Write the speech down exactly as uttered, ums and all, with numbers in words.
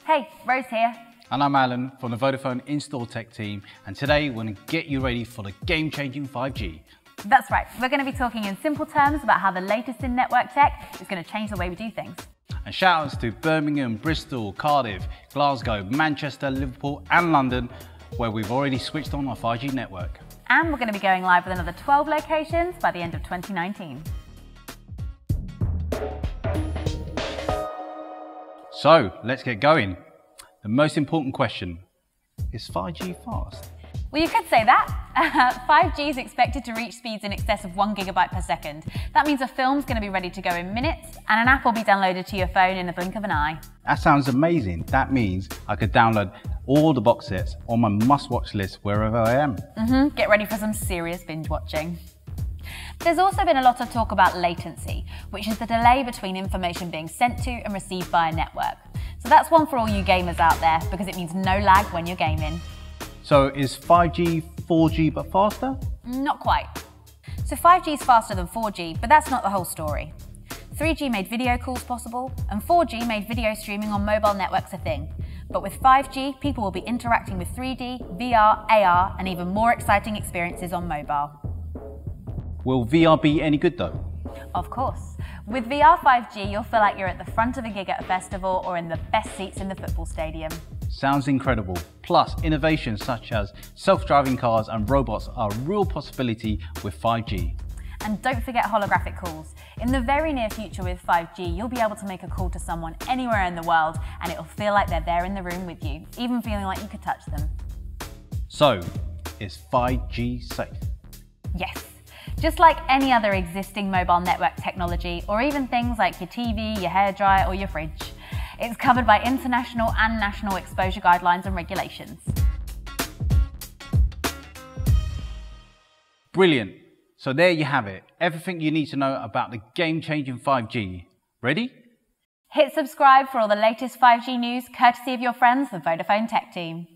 Hey, Rose here. And I'm Alan from the Vodafone In-Store Tech team, and today we're going to get you ready for the game-changing five G. That's right, we're going to be talking in simple terms about how the latest in network tech is going to change the way we do things. And shout outs to Birmingham, Bristol, Cardiff, Glasgow, Manchester, Liverpool and London, where we've already switched on our five G network. And we're going to be going live with another twelve locations by the end of twenty nineteen. So, let's get going. The most important question, is five G fast? Well, you could say that. five G is expected to reach speeds in excess of one gigabyte per second. That means a film's going to be ready to go in minutes, and an app will be downloaded to your phone in the blink of an eye. That sounds amazing. That means I could download all the box sets on my must-watch list wherever I am. Mm-hmm. Get ready for some serious binge watching. There's also been a lot of talk about latency, which is the delay between information being sent to and received by a network. So that's one for all you gamers out there, because it means no lag when you're gaming. So is five G four G but faster? Not quite. So five G is faster than four G, but that's not the whole story. three G made video calls possible, and four G made video streaming on mobile networks a thing. But with five G, people will be interacting with three D, V R, A R, and even more exciting experiences on mobile. Will V R be any good though? Of course. With V R five G, you'll feel like you're at the front of a gig at a festival or in the best seats in the football stadium. Sounds incredible. Plus, innovations such as self-driving cars and robots are a real possibility with five G. And don't forget holographic calls. In the very near future with five G, you'll be able to make a call to someone anywhere in the world and it'll feel like they're there in the room with you, even feeling like you could touch them. So, is five G safe? Yes. Just like any other existing mobile network technology, or even things like your T V, your hairdryer, or your fridge, it's covered by international and national exposure guidelines and regulations. Brilliant. So there you have it. Everything you need to know about the game-changing five G. Ready? Hit subscribe for all the latest five G news, courtesy of your friends, the Vodafone Tech team.